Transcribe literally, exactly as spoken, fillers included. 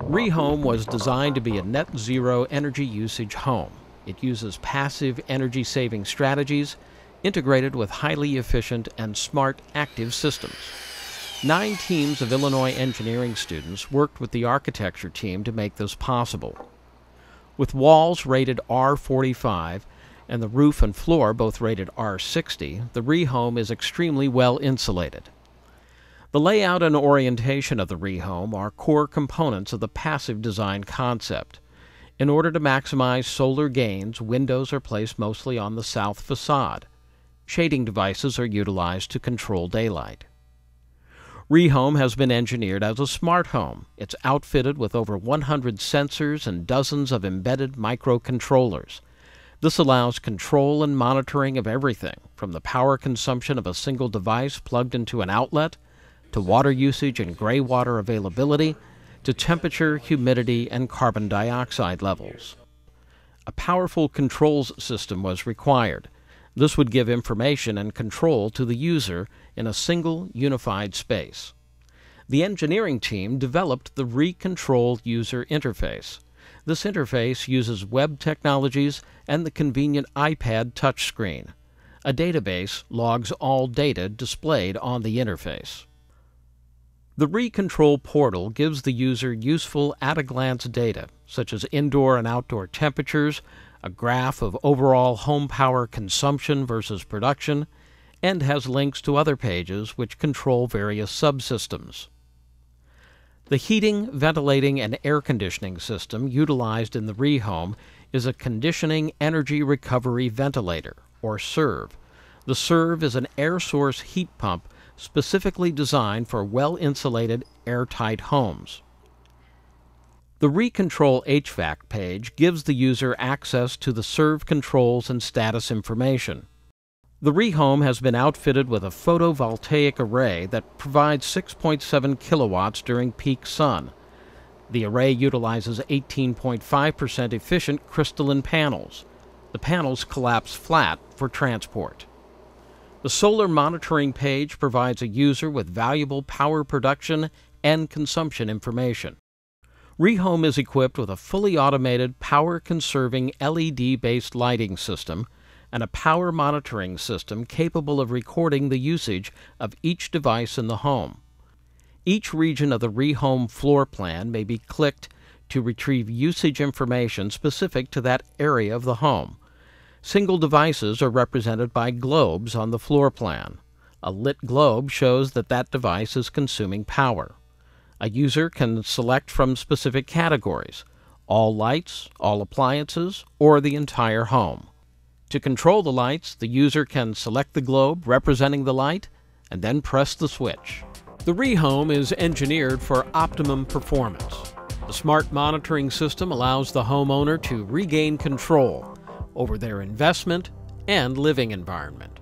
Rehome was designed to be a net zero energy usage home. It uses passive energy saving strategies integrated with highly efficient and smart active systems. Nine teams of Illinois engineering students worked with the architecture team to make this possible. With walls rated R forty-five and the roof and floor both rated R sixty, the Rehome is extremely well insulated. The layout and orientation of the Rehome are core components of the passive design concept. In order to maximize solar gains, windows are placed mostly on the south facade. Shading devices are utilized to control daylight. Rehome has been engineered as a smart home. It's outfitted with over one hundred sensors and dozens of embedded microcontrollers. This allows control and monitoring of everything, from the power consumption of a single device plugged into an outlet, to water usage and gray water availability, to temperature, humidity, and carbon dioxide levels. A powerful controls system was required. This would give information and control to the user in a single, unified space. The engineering team developed the ReControl user interface. This interface uses web technologies and the convenient iPad touchscreen. A database logs all data displayed on the interface. The ReControl portal gives the user useful at-a-glance data, such as indoor and outdoor temperatures, a graph of overall home power consumption versus production, and has links to other pages which control various subsystems. The heating, ventilating, and air conditioning system utilized in the Rehome is a Conditioning Energy Recovery Ventilator, or SERV. The SERV is an air source heat pump specifically designed for well-insulated, airtight homes. The ReControl H V A C page gives the user access to the SERV controls and status information. The Rehome has been outfitted with a photovoltaic array that provides six point seven kilowatts during peak sun. The array utilizes eighteen point five percent efficient crystalline panels. The panels collapse flat for transport. The solar monitoring page provides a user with valuable power production and consumption information. Rehome is equipped with a fully automated power-conserving L E D-based lighting system and a power monitoring system capable of recording the usage of each device in the home. Each region of the Rehome floor plan may be clicked to retrieve usage information specific to that area of the home. Single devices are represented by globes on the floor plan. A lit globe shows that that device is consuming power. A user can select from specific categories: all lights, all appliances, or the entire home. To control the lights, the user can select the globe representing the light and then press the switch. The Rehome is engineered for optimum performance. The smart monitoring system allows the homeowner to regain control over their investment and living environment.